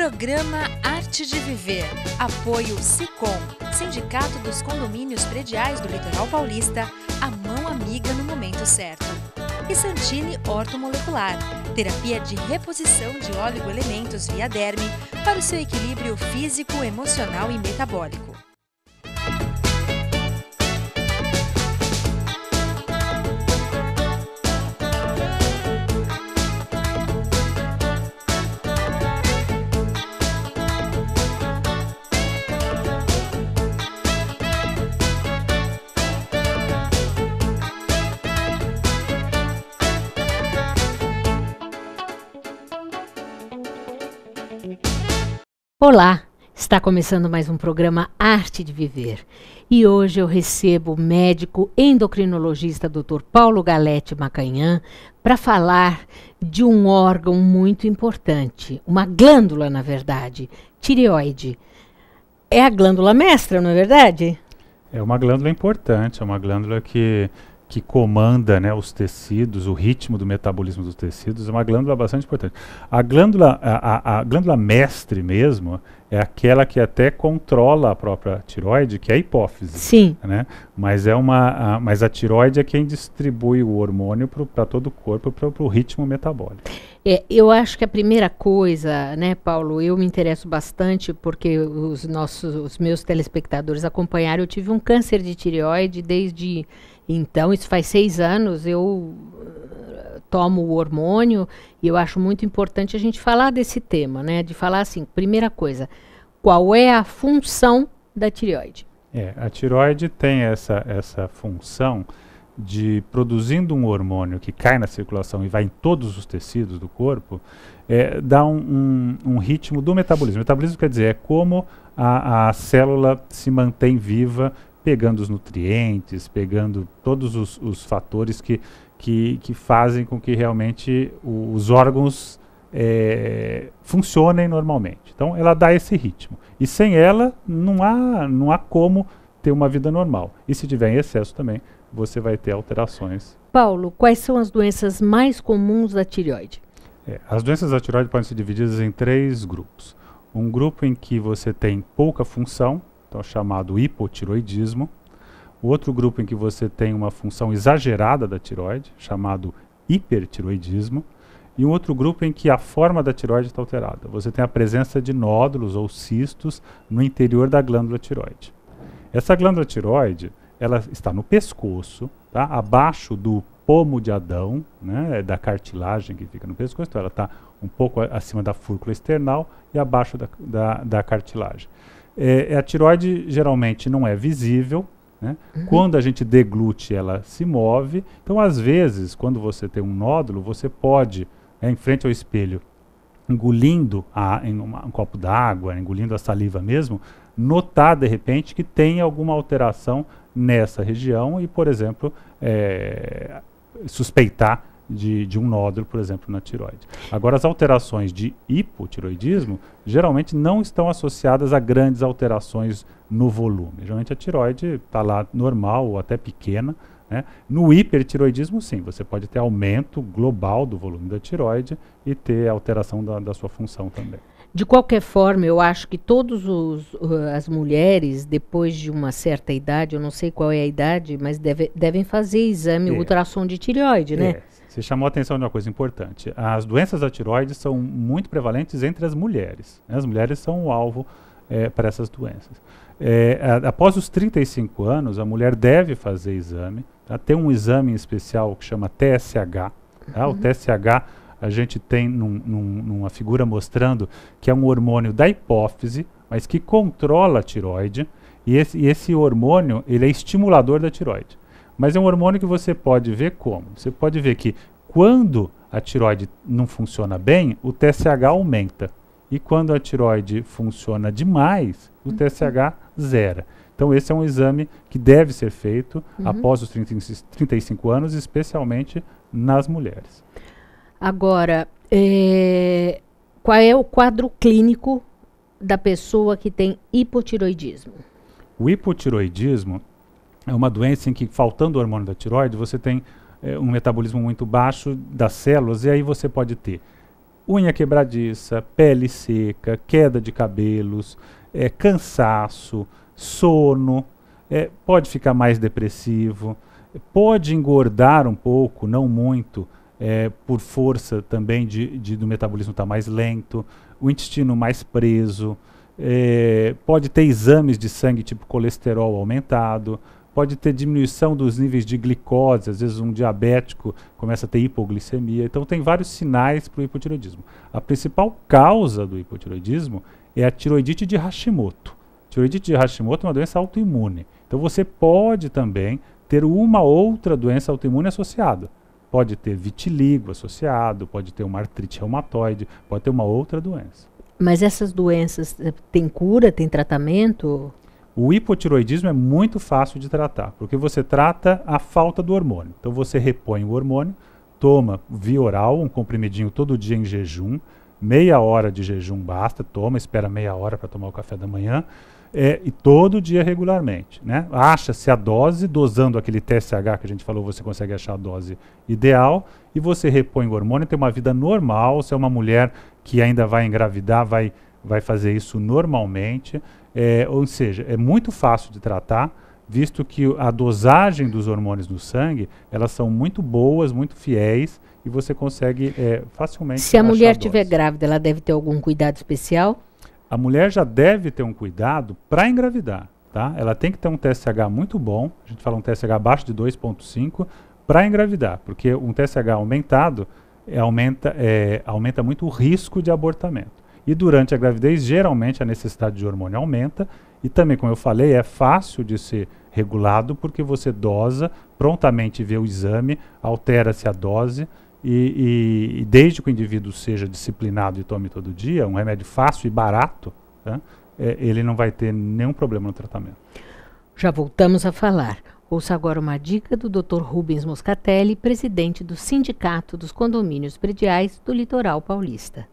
Programa Arte de Viver. Apoio Sicom, Sindicato dos Condomínios Prediais do Litoral Paulista, a mão amiga no momento certo. E Santini Ortomolecular, terapia de reposição de oligoelementos via derme para o seu equilíbrio físico, emocional e metabólico. Olá, está começando mais um programa Arte de Viver e hoje eu recebo o médico endocrinologista Dr. Paulo Galete Macanhã para falar de um órgão muito importante, uma glândula na verdade, tireoide. É a glândula mestra, não é verdade? É uma glândula importante, é uma glândula que comanda, né, os tecidos, o ritmo do metabolismo dos tecidos, é uma glândula bastante importante. A glândula mestre mesmo é aquela que até controla a própria tireoide, que é a hipófise. Sim. Né? Mas a tireoide é quem distribui o hormônio para todo o corpo, para o ritmo metabólico. Eu acho que a primeira coisa, né, Paulo, eu me interesso bastante porque os meus telespectadores acompanharam, eu tive um câncer de tireoide desde então, isso faz 6 anos, eu tomo o hormônio e eu acho muito importante a gente falar desse tema, né, de falar assim, primeira coisa, qual é a função da tireoide? A tireoide tem essa função de, produzindo um hormônio que cai na circulação e vai em todos os tecidos do corpo, dá um ritmo do metabolismo. O metabolismo quer dizer, é como a célula se mantém viva, pegando os nutrientes, pegando todos os fatores que fazem com que realmente os órgãos funcionem normalmente. Então, ela dá esse ritmo. E sem ela, não há como ter uma vida normal. E se tiver em excesso também, você vai ter alterações. Paulo, quais são as doenças mais comuns da tireoide? As doenças da tireoide podem ser divididas em 3 grupos. Um grupo em que você tem pouca função, então chamado hipotireoidismo. O outro grupo em que você tem uma função exagerada da tireoide, chamado hipertireoidismo. E um outro grupo em que a forma da tireoide está alterada. Você tem a presença de nódulos ou cistos no interior da glândula tireoide. Essa glândula tireoide, ela está no pescoço, tá? Abaixo do pomo de Adão, né? Da cartilagem que fica no pescoço. Então ela está um pouco acima da fúrcula external e abaixo da cartilagem. A tireoide geralmente não é visível, né? Quando a gente deglute, ela se move. Então, às vezes, quando você tem um nódulo, você pode, em frente ao espelho, engolindo um copo d'água, engolindo a saliva mesmo, notar, de repente, que tem alguma alteração nessa região e, por exemplo, suspeitar de um nódulo, por exemplo, na tireoide. Agora, as alterações de hipotireoidismo geralmente não estão associadas a grandes alterações no volume. Geralmente a tireoide está lá normal ou até pequena, né? No hipertireoidismo, sim, você pode ter aumento global do volume da tireoide e ter alteração da sua função também. De qualquer forma, eu acho que todas as mulheres, depois de uma certa idade, eu não sei qual é a idade, mas devem fazer exame ultrassom de tireoide, né? Você chamou a atenção de uma coisa importante. As doenças da tireoide são muito prevalentes entre as mulheres, né? As mulheres são o alvo para essas doenças. Após os 35 anos, a mulher deve fazer exame. Tá? Tem um exame especial que chama TSH. Tá? O TSH a gente tem numa figura mostrando que é um hormônio da hipófise, mas que controla a tireoide. E esse hormônio ele é estimulador da tireoide. Mas é um hormônio que você pode ver como? Você pode ver que quando a tireoide não funciona bem, o TSH aumenta. E quando a tireoide funciona demais, o TSH zera. Então esse é um exame que deve ser feito após os 35 anos, especialmente nas mulheres. Agora, qual é o quadro clínico da pessoa que tem hipotireoidismo? O hipotireoidismo é uma doença em que, faltando o hormônio da tireoide, você tem um metabolismo muito baixo das células, e aí você pode ter unha quebradiça, pele seca, queda de cabelos, cansaço, sono, pode ficar mais depressivo, pode engordar um pouco, não muito, por força também do metabolismo estar mais lento, o intestino mais preso, pode ter exames de sangue tipo colesterol aumentado, pode ter diminuição dos níveis de glicose, às vezes um diabético começa a ter hipoglicemia. Então tem vários sinais para o hipotireoidismo. A principal causa do hipotireoidismo é a tireoidite de Hashimoto. Tireoidite de Hashimoto é uma doença autoimune. Então você pode também ter uma outra doença autoimune associada. Pode ter vitiligo associado, pode ter uma artrite reumatoide, pode ter uma outra doença. Mas essas doenças têm cura, tem tratamento? O hipotireoidismo é muito fácil de tratar, porque você trata a falta do hormônio. Então você repõe o hormônio, toma via oral, um comprimidinho todo dia em jejum, meia hora de jejum basta, toma, espera meia hora para tomar o café da manhã, e todo dia regularmente, né? Acha-se a dose, dosando aquele TSH que a gente falou, você consegue achar a dose ideal, e você repõe o hormônio, tem uma vida normal. Se é uma mulher que ainda vai engravidar, vai fazer isso normalmente. Ou seja, é muito fácil de tratar, visto que a dosagem dos hormônios no sangue, elas são muito boas, muito fiéis, e você consegue facilmente. Se a mulher estiver grávida, ela deve ter algum cuidado especial? A mulher já deve ter um cuidado para engravidar, tá? Ela tem que ter um TSH muito bom, a gente fala um TSH abaixo de 2,5, para engravidar, porque um TSH aumentado aumenta muito o risco de abortamento. E durante a gravidez, geralmente, a necessidade de hormônio aumenta. E também, como eu falei, é fácil de ser regulado, porque você dosa, prontamente vê o exame, altera-se a dose, e desde que o indivíduo seja disciplinado e tome todo dia, um remédio fácil e barato, né, ele não vai ter nenhum problema no tratamento. Já voltamos a falar. Ouça agora uma dica do Dr. Rubens Moscatelli, presidente do Sindicato dos Condomínios Prediais do Litoral Paulista.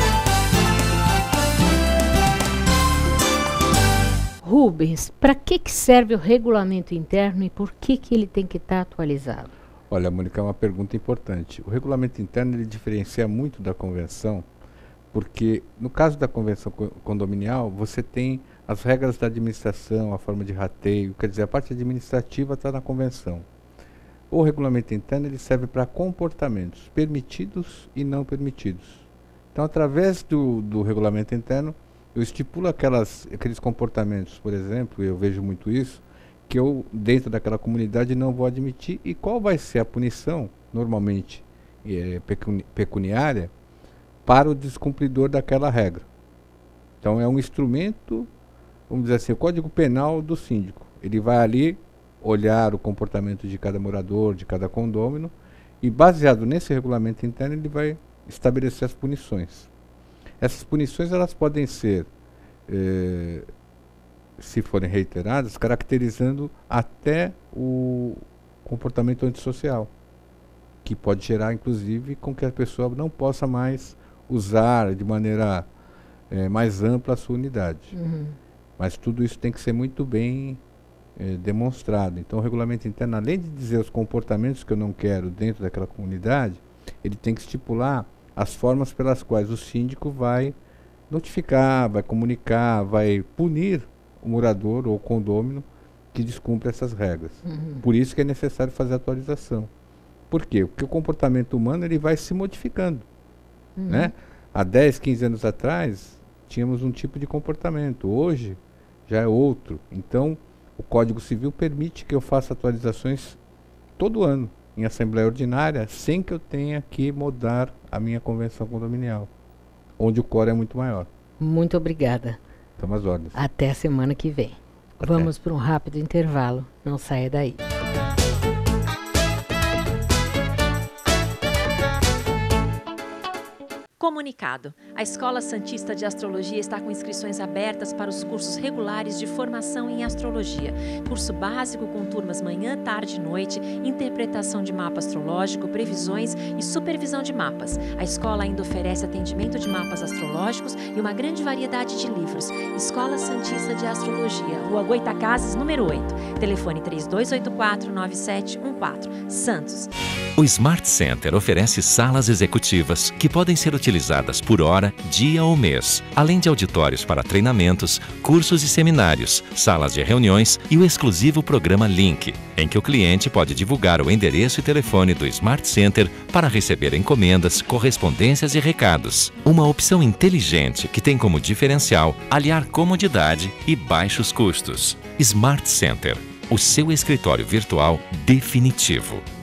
Rubens, para que serve o regulamento interno e por que ele tem que estar atualizado? Olha, Mônica, é uma pergunta importante. O regulamento interno ele diferencia muito da convenção, porque no caso da convenção condominial, você tem as regras da administração, a forma de rateio, quer dizer, a parte administrativa está na convenção. O regulamento interno ele serve para comportamentos permitidos e não permitidos. Então, através do regulamento interno, eu estipulo aqueles comportamentos, por exemplo, eu vejo muito isso, que eu, dentro daquela comunidade, não vou admitir. E qual vai ser a punição, normalmente pecuniária, para o descumpridor daquela regra. Então, é um instrumento, vamos dizer assim, o Código Penal do síndico. Ele vai ali olhar o comportamento de cada morador, de cada condômino, e baseado nesse regulamento interno, ele vai estabelecer as punições. Essas punições elas podem ser, se forem reiteradas, caracterizando até o comportamento antissocial, que pode gerar, inclusive, com que a pessoa não possa mais usar de maneira mais ampla a sua unidade. Uhum. Mas tudo isso tem que ser muito bem demonstrado. Então, o regulamento interno, além de dizer os comportamentos que eu não quero dentro daquela comunidade, ele tem que estipular as formas pelas quais o síndico vai notificar, vai comunicar, vai punir o morador ou o condômino que descumpre essas regras. Uhum. Por isso que é necessário fazer a atualização. Por quê? Porque o comportamento humano ele vai se modificando. Uhum. Né? Há 10, 15 anos atrás, tínhamos um tipo de comportamento. Hoje, já é outro. Então, o Código Civil permite que eu faça atualizações todo ano, em Assembleia Ordinária, sem que eu tenha que mudar a minha convenção condominial, onde o quórum é muito maior. Muito obrigada. Estamos às ordens. Até a semana que vem. Até. Vamos para um rápido intervalo. Não saia daí. Comunicado. A Escola Santista de Astrologia está com inscrições abertas para os cursos regulares de formação em astrologia. Curso básico com turmas manhã, tarde e noite, interpretação de mapa astrológico, previsões e supervisão de mapas. A escola ainda oferece atendimento de mapas astrológicos e uma grande variedade de livros. Escola Santista de Astrologia, Rua Goitacazes, número 8. Telefone 3284-9714. Santos. O Smart Center oferece salas executivas que podem ser utilizadas por hora, dia ou mês, além de auditórios para treinamentos, cursos e seminários, salas de reuniões e o exclusivo programa Link, em que o cliente pode divulgar o endereço e telefone do Smart Center para receber encomendas, correspondências e recados. Uma opção inteligente que tem como diferencial aliar comodidade e baixos custos. Smart Center, o seu escritório virtual definitivo.